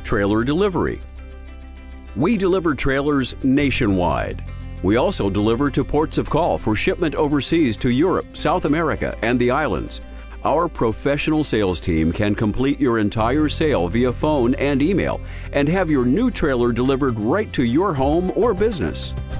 trailer delivery. We deliver trailers nationwide. We also deliver to ports of call for shipment overseas to Europe, South America, and the islands. Our professional sales team can complete your entire sale via phone and email and have your new trailer delivered right to your home or business.